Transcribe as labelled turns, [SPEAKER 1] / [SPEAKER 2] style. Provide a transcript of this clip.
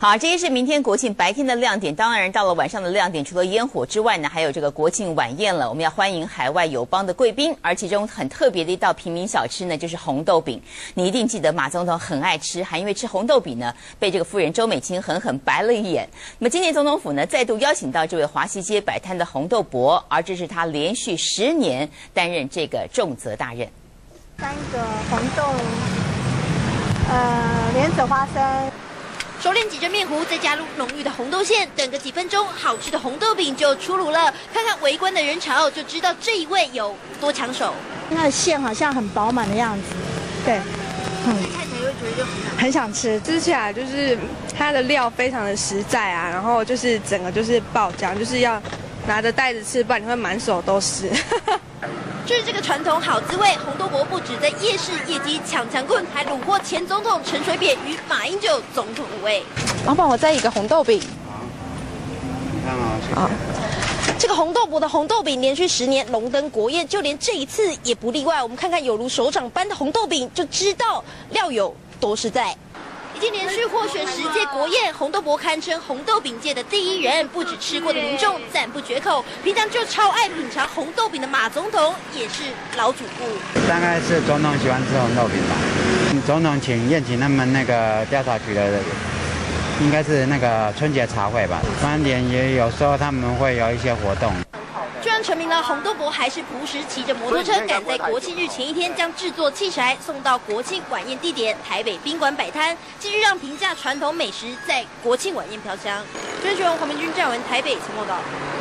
[SPEAKER 1] 好，这些是明天国庆白天的亮点。当然，到了晚上的亮点，除了烟火之外呢，还有这个国庆晚宴了。我们要欢迎海外友邦的贵宾，而其中很特别的一道平民小吃呢，就是红豆饼。你一定记得马总统很爱吃，还因为吃红豆饼呢，被这个夫人周美青狠狠白了一眼。那么今年总统府呢，再度邀请到这位华西街摆摊的红豆伯，而这是他连续10年担任这个重责大任。
[SPEAKER 2] 3个红豆，莲子花生。
[SPEAKER 3] 熟练挤着面糊，再加入浓郁的红豆馅，等个几分钟，好吃的红豆饼就出炉了。看看围观的人潮，就知道这一位有多抢手。
[SPEAKER 2] 那个馅好像很饱满的样子，对，
[SPEAKER 3] 看起来会觉得就
[SPEAKER 2] 很想吃。
[SPEAKER 4] 吃起来就是它的料非常的实在啊，然后就是整个就是爆浆，就是要拿着袋子吃，不然你会满手都是。
[SPEAKER 3] 吃这个传统好滋味，红豆伯不止在夜市业绩抢强棍，还虏获前总统陈水扁与马英九总统的位。
[SPEAKER 4] 老板，我再一个红豆饼。
[SPEAKER 5] 你看啊，
[SPEAKER 3] 好。这个红豆伯的红豆饼连续10年荣登国宴，就连这一次也不例外。我们看看有如手掌般的红豆饼，就知道料有多实在。 已经连续获选10届国宴，红豆伯堪称红豆饼界的第一人，不止吃过的民众赞不绝口。平常就超爱品尝红豆饼的马总统也是老主顾。
[SPEAKER 5] 大概是总统喜欢吃红豆饼吧。总统宴请他们那个调查局的，应该是那个春节茶会吧。饭店也有时候他们会有一些活动。
[SPEAKER 3] 虽然成名了，红豆伯还是朴实骑着摩托车，赶在国庆日前一天将制作器材送到国庆晚宴地点台北宾馆摆摊，继续让平价传统美食在国庆晚宴飘香。追求黄明君、站文台北曾报道。